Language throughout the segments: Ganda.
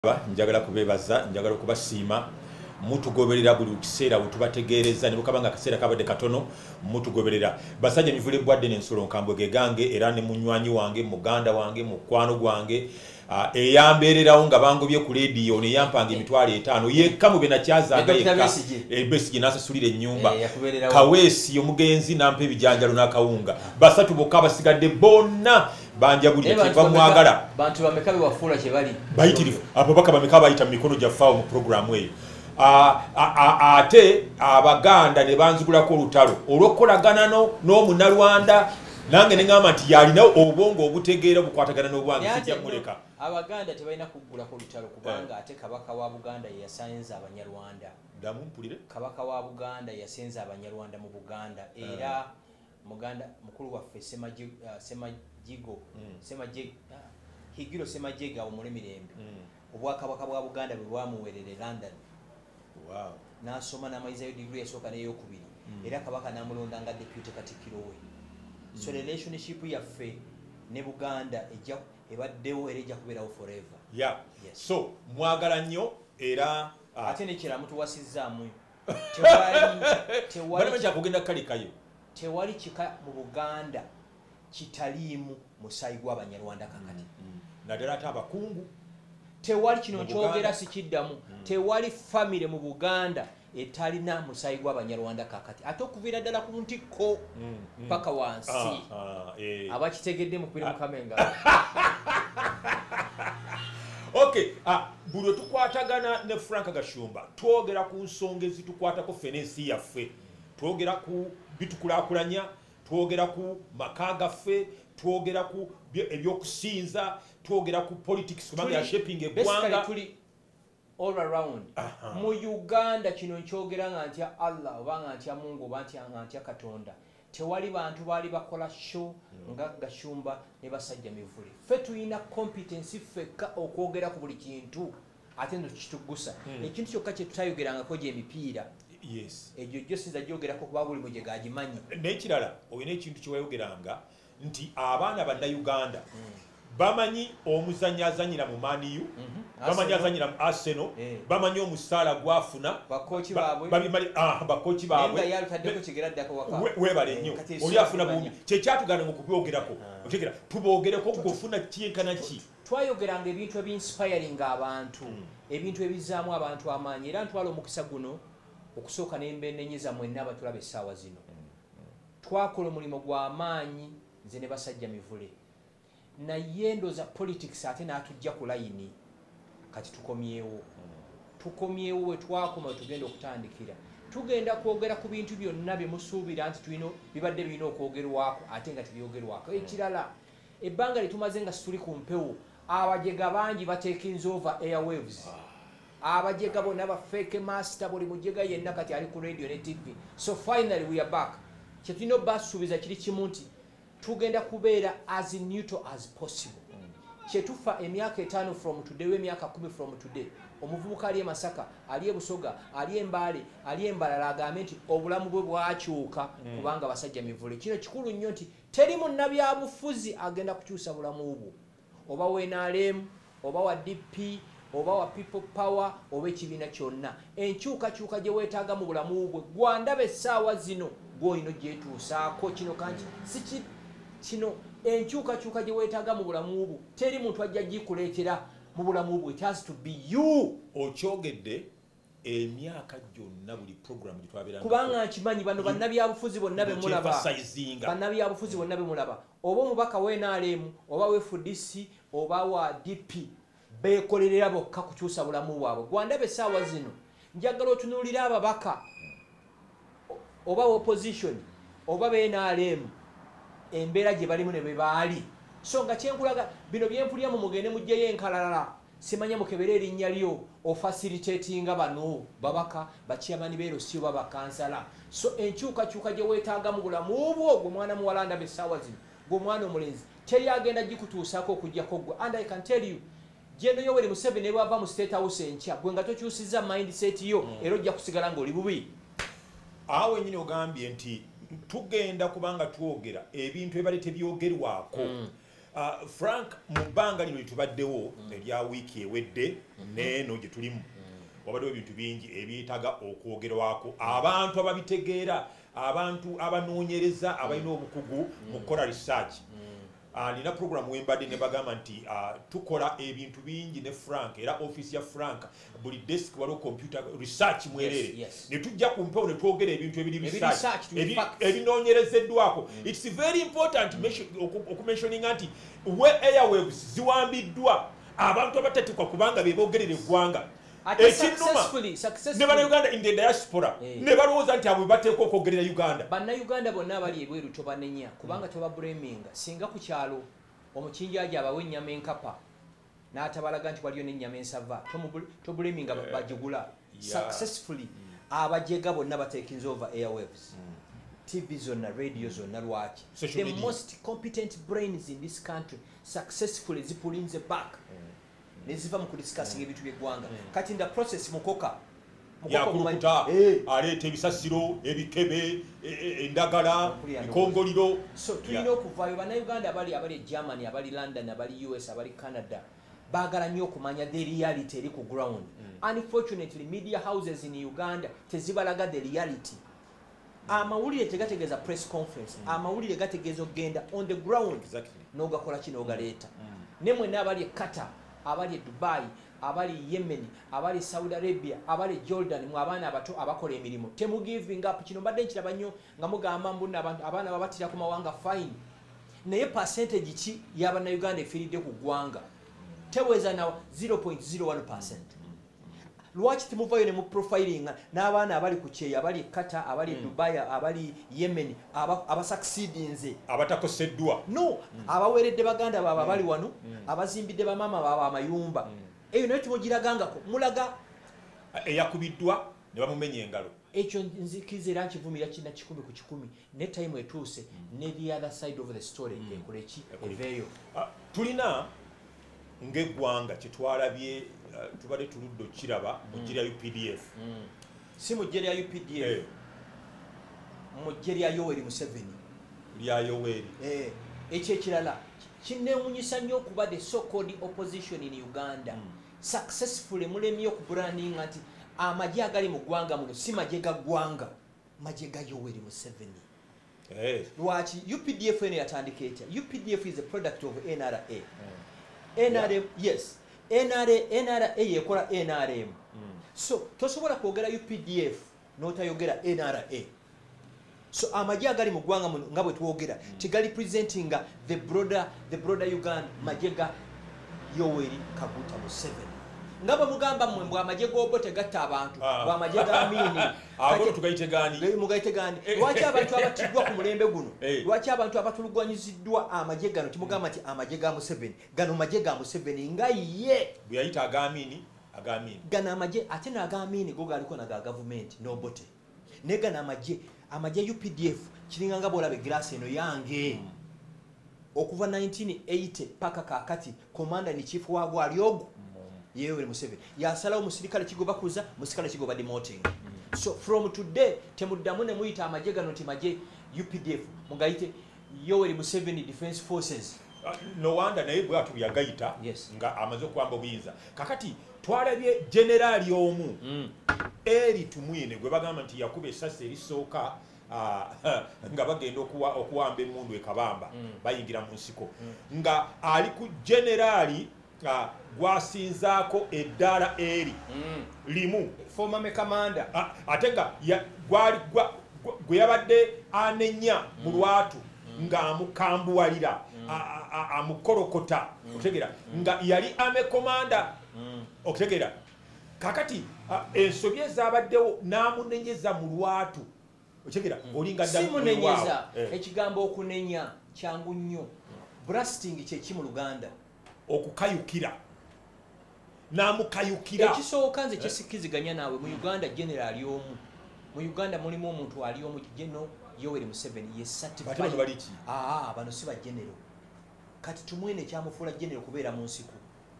Njagala kubebaza njagala kubasiima mutugoberera buli kiseera butubategeereza ne bukabanga akaseera kabadde katono mutugoberera basajja mivule bwadde n'ensolo nkambwe gegange era ne munywanyi wange muganda wange mukwano gwange eyambeererawo nga bangobye ku leediyo ne yampanga emitwalo 5 yekka mu bena kyazaga yekka Besigye n'asasulira ennyumba Kaweesi omugenzi nampa ebijanjalo n'akawunga basatu bokka basigadde bonna banjabulira kiva mwagala bantu bameka bewafuula kye bali bayitirivu ababaka bameka bayita mu mikono gyafaawo mu programu eyo ate abaganda ne banzigulako olutalo olw'okukolagana n'omunnalwanda nange ne ngamba nti yalinawo obwongo obutegeera bukwatagana n'obwange sijja muleka abaganda tebalina kuggulako olutalo kubanga ate kabaka wa Buganda ye yasenza abanyarwanda damumpulire kabaka wa Buganda yasenza abanyarwanda mu Buganda era muganda mukulu waffe Higiro Semajega omulemirembe obwakabaka bwa Buganda bwe bwamuwerere London n'asoma n'amayizayo degree yasooka n'eyokubiri era kabaka n'amulonda nga deputy katikkiro we so relationship yaffe ne Buganda ebaddewo era ejja kubeerawo forever so mwagala nnyo era ate nekiramu tuwasizzaamu tewali kika mu Buganda kitaliimu musaayi gw'abanyarwanda kakati naddala ate abakungu tewali kino kyogera sikiddamu tewali famire mu Buganda etalina musaayi gw'abanyarwanda kakati ate okuviira ddala ku ntikko paka wansi abakitegedde mu kubiri mukamenga buli tukwatagana ne Frank Gashumba twogera ku nsonga ezitukwatako fenensi yaffe twogera ku bitukulaakulanya twogera ku maka gaffe twogera ku ebyokusinza twogera ku politics kubanga ya shaping eggwanga tuli all around mu Uganda kino nkyogera nga ntya Allah oba nga ntya Mungu oba nga ntya Katonda tewali bantu baali bakola show nga Gashumba ne basajja mivule ffe tulina competence ffekka okwogera ku buli kintu ate ndo kitugusa ekintu kyokka kye tutayogerangako gy'emipiira egyo gyo sinza gyogerako kuba buli mwe gagimanyi n'ekirala olina ekintu kyewayogeranga nti abaana bannayuganda bamanyi omuzannyi azanyira mu Maniyu bamanyi azanyira mu Arsenal bamanyi omusaala gwafuna bakooki baabwe bakooki baabwe webale nnyo oli afuna buumi kyekyatugana okubyogerako otegera tuboogereko gofuna kyenkana ki twayogeranga ebintu ebinspiring abantu ebintu ebizaamu abantu amaanyi era ntwala omukisa guno okusooka n'embenenyeza mwenna abatulaba essaawa zino twakola omulimu gw'amaanyi nze ne basajja mivule naye ndoza politics ate n'atujja ku layini kati tukomyewo we twakoma tugenda okutandikira tugenda kwogera ku bintu byonna bye musuubira nti bibadde birina okwogerwako ate nga tebyogerwako ekirala ebbanga litumaze nga situli ku mpewo abajega bangi batekinze over airwaves abajega bonna ba fake master buli mujega yenna kati ali ku radio ne TV so finally we are back kyetulina obasuubiza kiri kimu nti tugenda kubeera as neutral as possible kyetufa emyaka 5 from today emyaka 10 from today omuvubuka ali Masaka ali Busoga ali Embaale ali Embalala agambe nti obulamu bwe bwakyuka kubanga basajja mivule kino kikulu nnyo nti teri munnabyabufuzi agenda kukyusa bulamu bwo oba wenalem oba wa DP oba wa people power oba ekibiina kyonna enkyukakyuka gye weetaaga mu bulamu bwe gwandaba essaawa zino gw'olina gyetuusaako kino kanti si kino enkyukakyuka gye weetaaga mu bulamu bwo teri muntu ajja gikuleetera mu bulamu bwe it has to be you okyogedde emyaka gyonna buli program gye twabeeranga kubanga nkimanyi bano bannabyabufuzi bonna be mulaba oba omubaka w'NRM oba w'FDC oba wa DP beekolerera bokka kukyusa bulamu bwabwe gwandaba essaawa zino njagala otunuulire ababaka oba opposition oba b'NRM embeera gye balimu ne bwe baali so nga kyenkulaga bino byempulya mu mugende mujjeyo enkalala simanya mukebera erinnya lyo ofacilitatinga bano babaka bakyamani beerosiyo babakansala so enkyukakyuka gye weetaaga mu bulamu bwo gwe mwana muwala ndaba essaawa zino gwe omwana omulenzi teri agenda gikutuusaako okujjako gwe and I can tell you Jendo Yoweri Museveni bw'ava mu State House enkya gwe nga tokyusizza mindset yo era ojja kusigala ng'oli bubi awo nyine ogambye nti tugenda kubanga twogera ebintu ebali tebyogerwako Frank mu bbanga lino litubaddewo erya wiiki ewedde neeno gye tulimu wabaddewo ebintu bingi ebyetaaga okwogerwako abantu ababitegeera abantu abanoonyereza abalina obukugu mu kukola research. Nina programu wembadde ne bagamba nti tukola ebintu bingi ne Frank era office ya Frank buli desk waliwo computer research mwerere ne tujja ku mpewo ne twogera ebintu ebiri research ebinoonyerezeddwako. It's very important okumentioninga nti we airwaves ziwambiddwa abantu abatetekwa kubanga bebogerera eggwanga ne Uganda in the diaspora ne balowooza nti abo bateekwa okwogerera Uganda. Bannayuganda bonna abali ebweru tobanenya kubanga tobabulaminga singa ku kyalo omukinjaji abawe ennyama enkapa n'atabalaga nti waliyo n'ennyama ensava tobulaminga bagigula. Successfully abajega bonna batekinze over airwaves TV zonna radio zonna lwaki the most competent brains in this country successfully zipulinze back neziva mu kudiscussing ebintu by'eggwanga kati nda process mukoka yakulukuta aleeta ebisasiro ebikebe endagala ekongoliro. So tulina okuvaayo bannayuganda abali Germany abali London abali US abali Canada baagala nnyo okumanya the reality eri ku ground. Unfortunately media houses in Uganda tezibalaga the reality. Amawulire tegategeeza press conference amawulire gategeeza okgenda on the ground n'ogakola kino ogaleeta nemwe n'abali Qatar abali Dubai abali Yemen abali Saudi Arabia abali Jordan mu abaana abato abakola emirimu temu giving up kino mbadde nkiraba nnyo nga mugamba mbunna abaana babatira ku mawanga fine naye percentage ki y'Abannayuganda efiiridde ku ggwanga teweza na 0.01%. Lwaki temuvayo ne mu profiling n'abaana abali ku kyeya abali Qatar abali Dubai abali Yemen abasucceedinze abatakoseddwa no abaweredde baganda baba bali wano abazimbidde bamama baba amayumba eyo nayo timugiragangako mulaga eyakubiddwa ne bamumenya engalo. Ekyo nzikiriza era nkivumira kina 10 ku 10 ne time etuuse ne the other side of the story ekoleki eveyo. Tulina ng'eggwanga kyetwalabye tubadde tuludde okiraba mu ggye lya UPDF si mu ggye lya UPDF mu ggye lya Yoweri Museveni lya Yoweri ekyo ekirala kinneewuunyisa nnyo okuba the so-called opposition in Uganda successfully mulemye okubrandinga nti amagye agali mu ggwanga muno si magye ga ggwanga magye ga Yoweri Museveni. Lwaki UPDF eno yatandika etya? UPDF is a product of NRA. NRM yes NRA yekola NRM. So tosobola kwogera UPDF n'otayogera NRA. So amagye agali mu ggwanga muno nga bwe twogera tegali presenting the broader Uganda magye ga Yoweri Kaguta Museveni. Nga bwe mugamba mmwe mbw amagye g'Obote gatta abantu bw amagye ga Amini abo tugayite gani mugayite gani lwaki abantu abatiddwa ku mulembe guno lwaki abantu abatulugwanyiziddwa amagye gano timugamba nti amagye ga Museveni gano magye ga Museveni nga ye bwe yayita agamini gano amagye ate n'agamini go galiko naga gavumenti n'Obote ne gano amagye UPDF kiringa nga bwolaba egiraasi eno yange okuva 1980 paka kakati komanda ni chief wagwo aliogo Yoweri Museveni yasalawo musirikale kigoba kuza musirikale kigoba demoting. So from today temuddamu ne muyita amagye gano nti magye UPDF mugayite Yoweri Museveni Defense Forces. No wonder naye bwe atu yagayita nga amaze kwamba obuyinza kakati twalabye generali omu eri tumwine gwe bagamba nti yakuba essasi erisooka nga bagenda okuwamba emmundu ekabamba bayingira mu nsiko nga ali ku generali gwasinzaako eddaala eri limu former commander ate nga gwe yabadde anenya mu lwatu ng'amukambuwalira amukolokota okutegera nga yali ame commander okutegera kakati ensobi ezabaddewo n'amunenyeza mu lwatu okutegera olinga simunenyeza ekigambo okunenya kyangu nnyo blasting kyeki mu Luganda okukayukira namukayukira ekisooka nze kisikiziganya naawe mu Uganda general omu mu Uganda mulimu omuntu ali omu General Yoweri Museveni ye certified bano si ba general kati tumwene kyamufuula general kubeera mu nsiko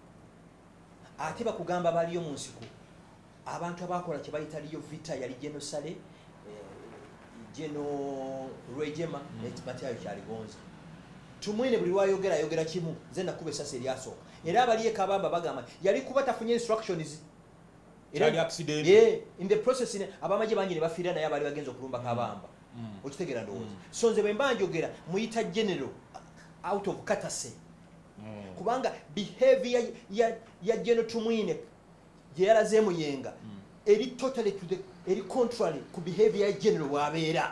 ate bakugamba baliyo mu nsiko abantu abakola kye bayita liyo vita yali General Sale General Rwejema ne Matiayo Kyaligonza Tumwine buli ayogera kimu nze nakuba essasi eryasooka era abali ekabamba bagamba yali kuba tafunye instructions accident in the process abamaje bangi ne bafiira naye abali bagenza okulumba kabamba okitegeera ndowooza so nze bwe mba njogera muyita general out of courtesy kubanga behavior ya General Tumwine gye yalaze Muyenga eri totally to the eri contrary ku behavior ya general wabeera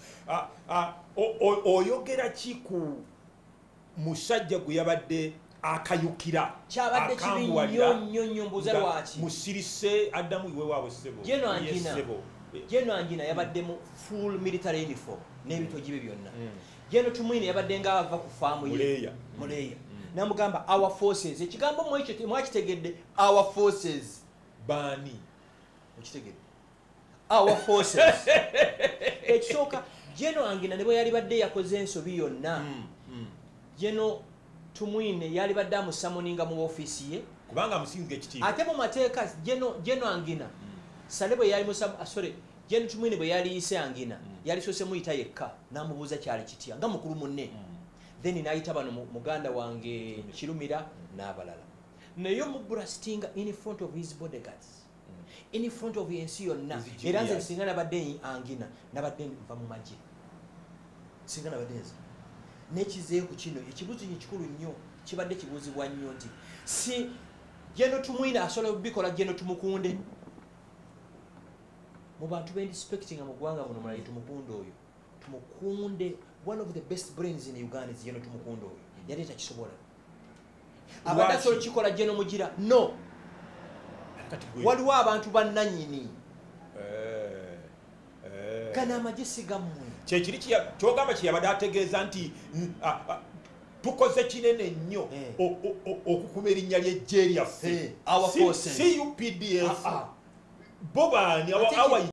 oyogera ki ku musajja gwe yabadde akayukira kyabadde kibi nnyo mbuuza lwaki musirise addamu iwe waabwe ssebo General Angina yabadde mu full military uniform n'ebitogi bye byonna General Tumwine yabadde nga ava ku faamu ye Muleya namugamba our forces ekigambo mwakitegedde our forces baani okitegedde our forces ekisooka General Angina ne bwe yali badde yakoze ensobi yonna General Tumwine yali badde amusamoninga mu ofiisi ye kubanga amusinga ekitiibwa ate mu mateeka General Angina Sale bwe yali General Tumwine bwe yali yise Angina yali sose muyita yekka n'amubuuza kyali kitya nga mukulu munne then n'ayita bano muganda wange Kirumira n'abalala naye omubrastinga in front of his bodyguards in front of ensi yonna era nze singa nabadde Angina nabadde nva mu magye singa nabadde nze n'ekizeeyo ku kino ekibuuzo kikulu nnyo kibadde kibuuzibwa nnyo nti si General Tumwine asobola okubikola General Tumukunde mu bantu b'inspecting mu ggwanga muno mulali Tumukunde oyo Tumukunde one of the best brains in Uganda is General Tumukunde oyo yali takisobola abadde asobola kikola General Mugira no waliwo abantu bannanyini kana amagye gammwe kyekiri kyogamba kyeyabadde ategeeza nti tukoze kinene nnyo okukuma erinnya ly'ejje lyaffe our forces CUPDF bo baani